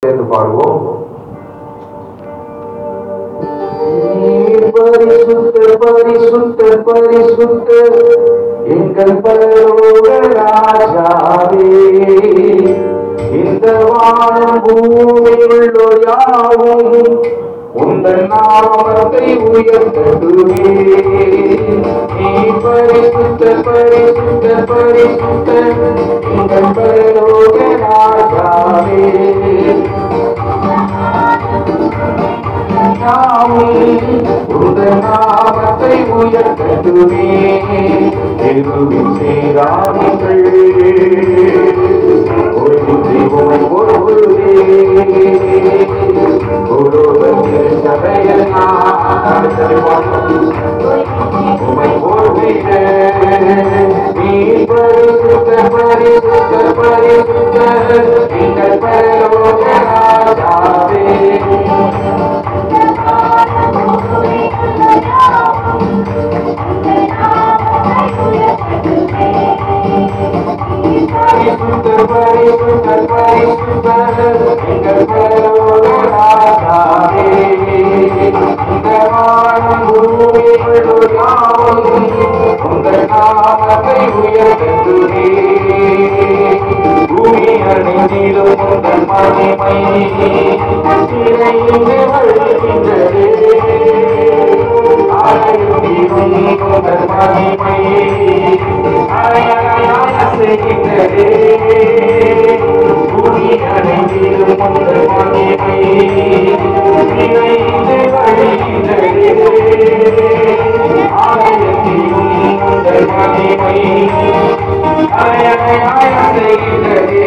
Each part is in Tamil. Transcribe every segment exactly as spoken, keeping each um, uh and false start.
சேர்ந்து பாடுவோம். பரிசுத்த பரிசுத்த பரிசுத்த எங்கள் பரலோக ராஜாவே, இந்த வானம் பூமியுள்ளோர் யாவும் உந்தன் நாமத்தை உயர்த்தட்டுமே. நீ பரிசுத்த பரிசுத்த பரிசுத்த எங்கள் பரலோக ராஜாவே, உந்தன் நாமத்தை உயர்த்தட்டுமே. எருவின் சேராதிகள் ஒரு தெய்வம் ஒருவரே, ஒருவர் சபையில் உமை போற்றிட. நீ பரிசுத்த பரிசுத்த பரிசுத்த எங்கள் பரலோக ராஜாவே, பரிசுத்த பரிசுத்த பரிசுத்த எங்கள் பரலோக ராஜாவே, இந்த வானம் பூமியுள்ளோர் யாவும் உங்கள் நாமத்தை உயர்த்தட்டுமே. பூமி அனைத்திலும் உங்கள் மகிமை நிறைந்து வழிகின்றது. ஆலயத்திலும் உங்கள் மகிமை அசைகின்றது. பூமி அனைத்திலும் உங்கள் மகிமை நிறைந்து வழிகின்றது. ஆலயத்திலும் உங்கள் மகிமை அசைகின்றது.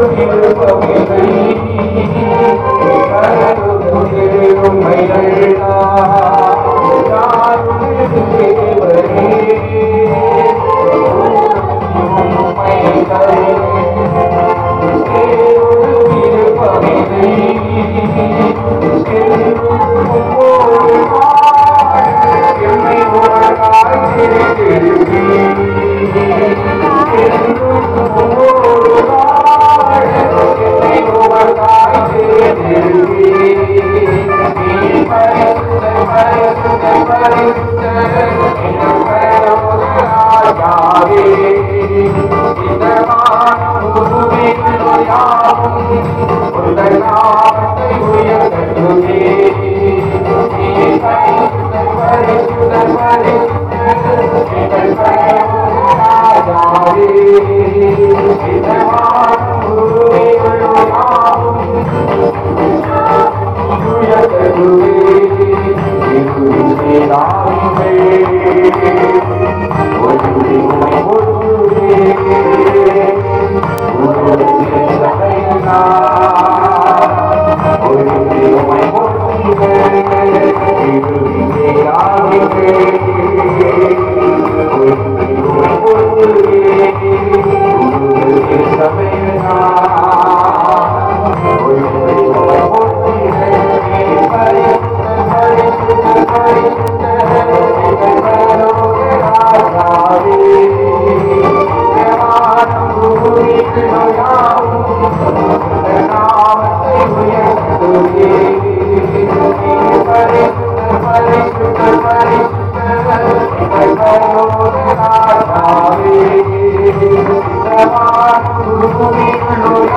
Thank you.